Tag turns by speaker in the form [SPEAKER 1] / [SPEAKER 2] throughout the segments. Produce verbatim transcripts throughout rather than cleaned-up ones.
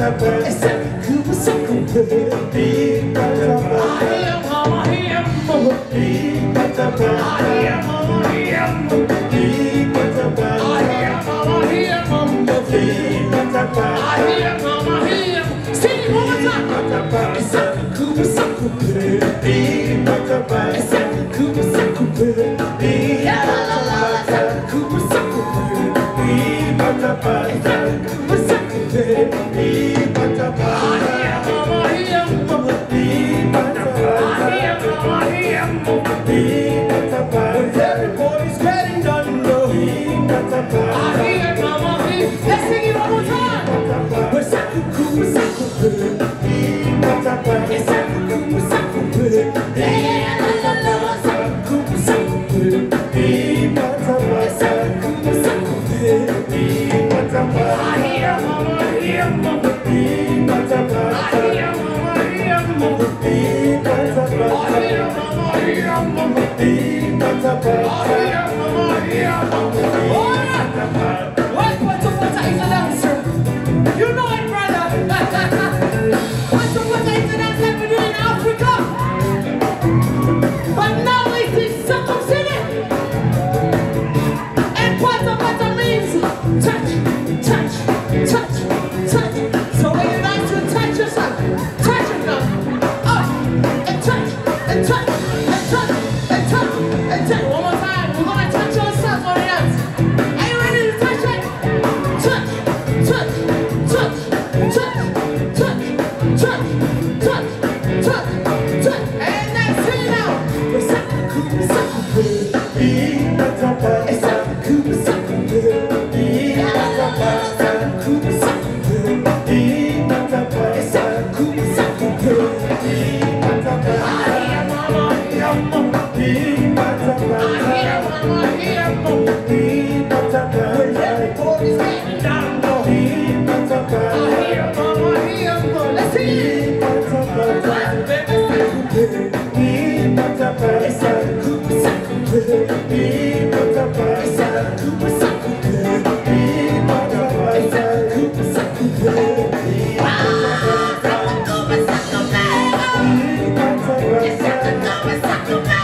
[SPEAKER 1] Everybody's getting done low. I hear mama, let's sing it one more time. We're saku cool, saku good. It's saku cool, saku good. Yeah, la la la, saku cool, saku good. It's saku cool, saku good. I hear mama, I hear mama. I hear mama, I hear mama. I hear mama, I hear mama. What, what, what is the dancer? You know it, brother. What, what is the dance like we do in Africa? But now it is Stockholm City. And pata pata means touch, touch, touch, touch. So when you like to touch yourself, touch it now. Up and touch, and touch, and touch, and touch, and touch. One more time. We're gonna touch ourselves on the dance. Are you ready to touch it? Touch, touch, touch, touch, touch, touch, touch, touch, touch. And that's it now. We're sucking, cool, sucking, good. It's sucking, cool, sucking, good. La la la la, sucking, cool, sucking, good. It's sucking, cool, sucking, good. I hear mama, I hear mama. I hear mama, I hear mama. When everybody's getting down low. I hear mama, I hear mama. Let's sing it. It's a cool, sucking, good. It's a cool, sucking, good. It's a cool, sucking, good. Wow, sucking, cool, sucking, good. It's a cool, sucking, good.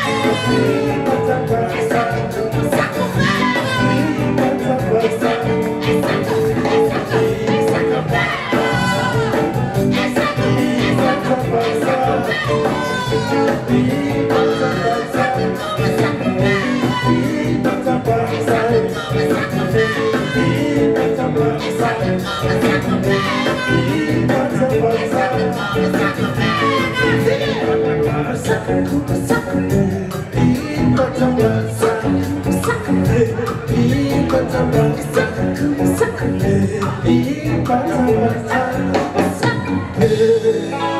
[SPEAKER 1] It's